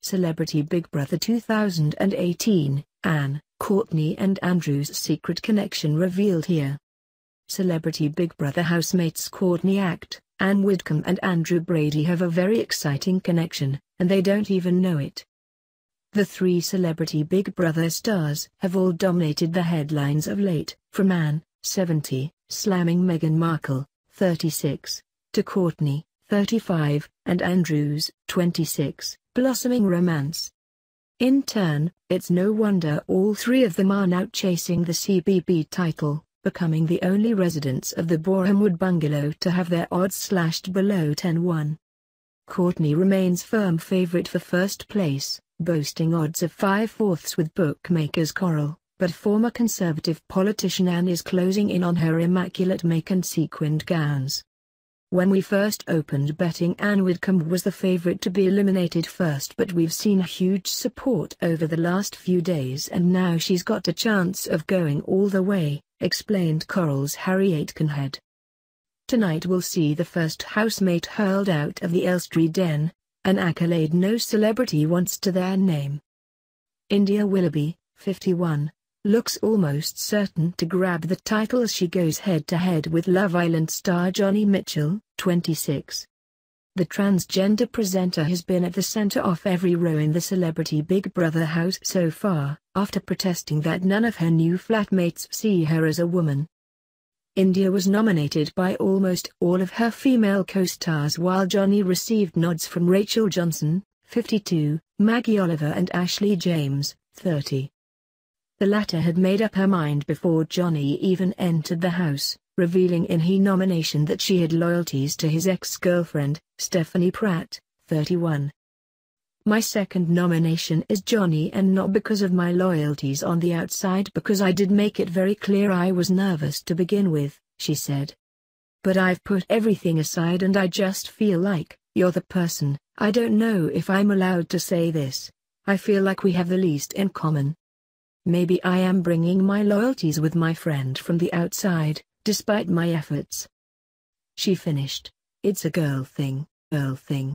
Celebrity Big Brother 2018, Anne, Courtney and Andrew's secret connection revealed here. Celebrity Big Brother housemates Courtney Act, Anne Widdecombe and Andrew Brady have a very exciting connection, and they don't even know it. The three Celebrity Big Brother stars have all dominated the headlines of late, from Anne, 70, slamming Meghan Markle, 36, to Courtney, 35, and Andrew's, 26, blossoming romance. In turn, it's no wonder all three of them are now chasing the CBB title, becoming the only residents of the Borehamwood bungalow to have their odds slashed below 10-1. Courtney remains firm favorite for first place, boasting odds of 5/4 with bookmakers Coral, but former Conservative politician Anne is closing in on her immaculate make and sequined gowns. When we first opened betting, Anne Widdecombe was the favorite to be eliminated first, but we've seen huge support over the last few days and now she's got a chance of going all the way, explained Coral's Harry Aitkenhead. Tonight we'll see the first housemate hurled out of the Elstree den, an accolade no celebrity wants to their name. India Willoughby, 51, looks almost certain to grab the title as she goes head-to-head with Love Island star Johnny Mitchell, 26. The transgender presenter has been at the center of every row in the Celebrity Big Brother house so far, after protesting that none of her new flatmates see her as a woman. India was nominated by almost all of her female co-stars, while Johnny received nods from Rachel Johnson, 52, Maggie Oliver and Ashley James, 30. The latter had made up her mind before Johnny even entered the house, revealing in his nomination that she had loyalties to his ex-girlfriend, Stephanie Pratt, 31. My second nomination is Johnny, and not because of my loyalties on the outside, because I did make it very clear I was nervous to begin with, she said. But I've put everything aside and I just feel like, you're the person, I don't know if I'm allowed to say this, I feel like we have the least in common. Maybe I am bringing my loyalties with my friend from the outside, despite my efforts. She finished, it's a girl thing, girl thing.